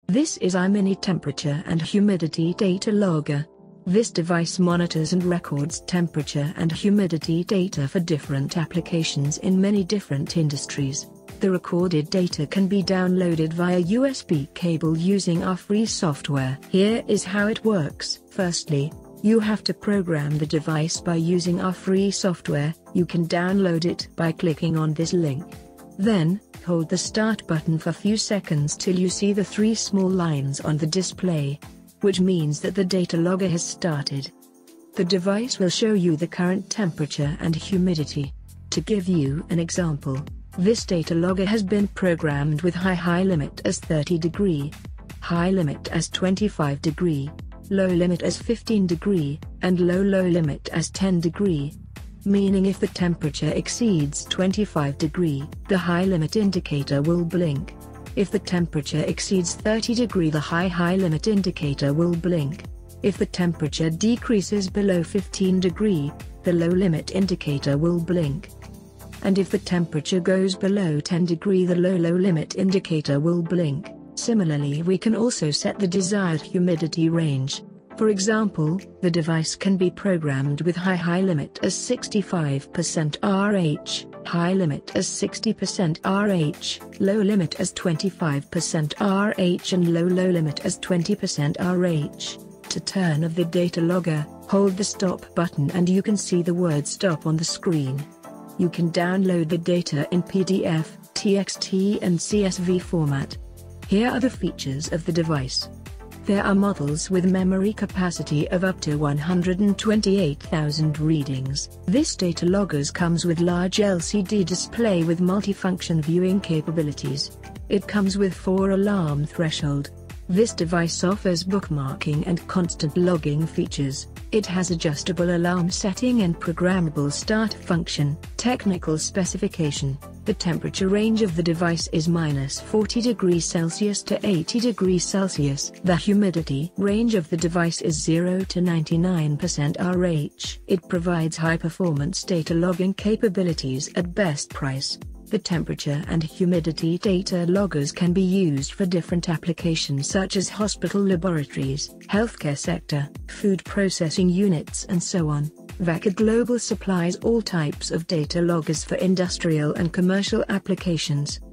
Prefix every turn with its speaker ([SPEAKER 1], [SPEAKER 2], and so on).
[SPEAKER 1] This is I-mini Temperature and Humidity Data Logger. This device monitors and records temperature and humidity data for different applications in many different industries. The recorded data can be downloaded via USB cable using our free software. Here is how it works. Firstly, you have to program the device by using our free software. You can download it by clicking on this link. Then, hold the start button for a few seconds till you see the three small lines on the display, which means that the data logger has started. The device will show you the current temperature and humidity. To give you an example, this data logger has been programmed with high limit as 30 degree, high limit as 25 degree, low limit as 15 degree, and low limit as 10 degree. Meaning if the temperature exceeds 25 degree, the high limit indicator will blink. If the temperature exceeds 30 degree, the high limit indicator will blink. If the temperature decreases below 15 degree, the low limit indicator will blink. And if the temperature goes below 10 degree, the low limit indicator will blink. Similarly, we can also set the desired humidity range. For example, the device can be programmed with high limit as 65% RH, high limit as 60% RH, low limit as 25% RH and low limit as 20% RH. To turn off the data logger, hold the stop button and you can see the word stop on the screen. You can download the data in PDF, TXT and CSV format. Here are the features of the device. There are models with memory capacity of up to 128,000 readings. This data logger comes with large LCD display with multifunction viewing capabilities. It comes with 4 alarm threshold. This device offers bookmarking and constant logging features. It has adjustable alarm setting and programmable start function. Technical specification: the temperature range of the device is -40 degrees Celsius to 80 degrees Celsius. The humidity range of the device is 0 to 99% RH. It provides high-performance data logging capabilities at best price. The temperature and humidity data loggers can be used for different applications such as hospital laboratories, healthcare sector, food processing units and so on. Vaca Global supplies all types of data loggers for industrial and commercial applications.